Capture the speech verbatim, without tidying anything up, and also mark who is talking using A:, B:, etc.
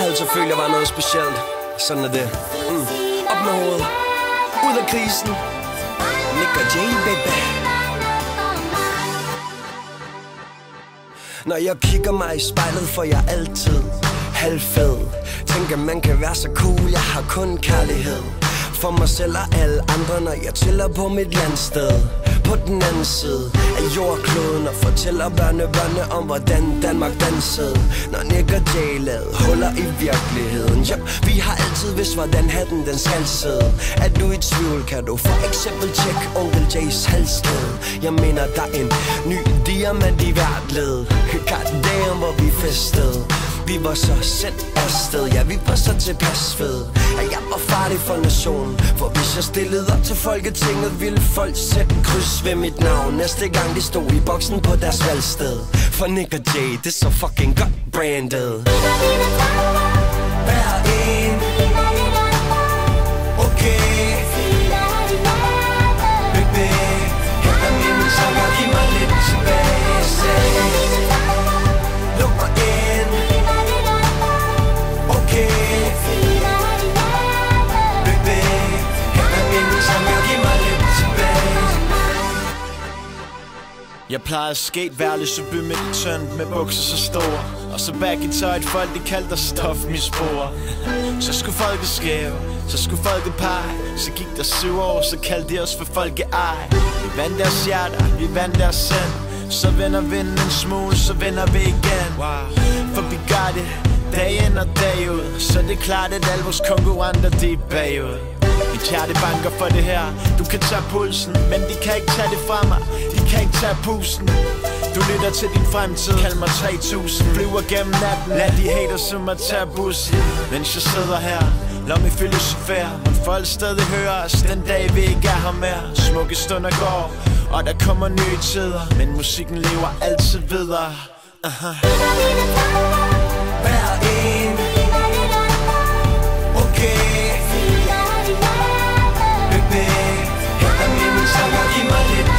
A: altid følt, jeg var noget specielt. Sådan er det. mm. Op med hovedet, ud af krisen. Nick og Jay, baby. Når jeg kigger mig i spejlet, får jeg altid halvfed. Tænker man kan være så cool, jeg har kun kærlighed for mig selv og alle andre, når jeg chiller på mit landsted på den anden side af jordkloden og fortæller børnebørnene om, hvordan Danmark dansede, når Nick og Jay lavede huller i virkeligheden. Yep, vi har altid vidst, hvordan hatten den skal sidde. Er du i tvivl, kan du for eksempel tjekke Onkel Jays halskæde. Jeg mener, der er en ny diamant i hvert led. God damn, hvor vi festede. Vi var så sendt afsted, ja, vi var så tilpas fede, at jeg var farlig for nationen. For hvis jeg stillede op til Folketinget, ville folk sætte kryds ved mit navn næste gang de stod i boksen på deres valgsted. For Nick og Jay, det er så fucking godt brandet. Hver en, okay, baby, hætter mine sanger, giv mig lidt tilbage. Say, luk mig ind, okay, baby, hætter mine sanger, giv mig lidt tilbage.
B: Jeg plejede skate værlig, så by midt i tønd med bukser så store. Og så back i tøjet, folk de kaldte os stofmisbrugere. Så skulle folket skæve, så skulle folket pege. Så gik der syv år, så kaldte de os for folkeej. Vi vandt deres hjerter, vi vandt deres sind. Så vender vinden en smule, så vender vi igen. For vi gør det dag ind og dag ud. Så det er klart, at alle vores konkurrenter de er bagud. Mit hjerte banker for det her. Du kan tage pulsen, men de kan ikke tage det fra mig. De kan ikke tage pusten. Du lytter til din fremtid, kald mig tre tusind. Flyver gennem natten, lad de haters som mig tage bussen. Mens jeg sidder her, lad mig filosofere. Men folk stadig hører os den dag vi ikke er her mere. Smukke stunder går, og der kommer nye tider. Men musikken lever altid videre. uh-huh.
A: Hver en, okay, baby, hætter mine sanger, giv mig lidt